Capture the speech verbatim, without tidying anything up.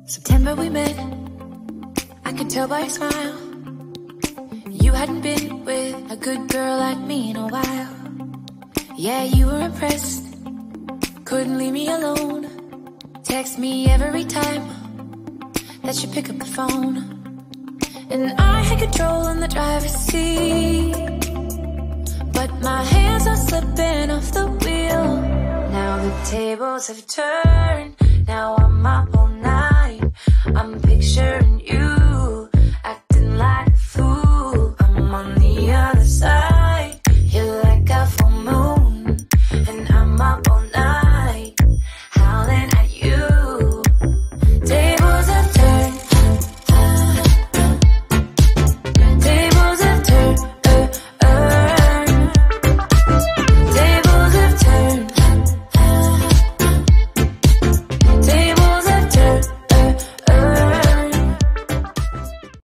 September we met, I could tell by your smile. You hadn't been with a good girl like me in a while. Yeah, you were impressed, couldn't leave me alone. Text me every time that you pick up the phone. And I had control in the driver's seat, but my hands are slipping off the wheel. Now the tables have turned, now I'm up all night. I'm picturing you acting like a fool. I'm on the other side.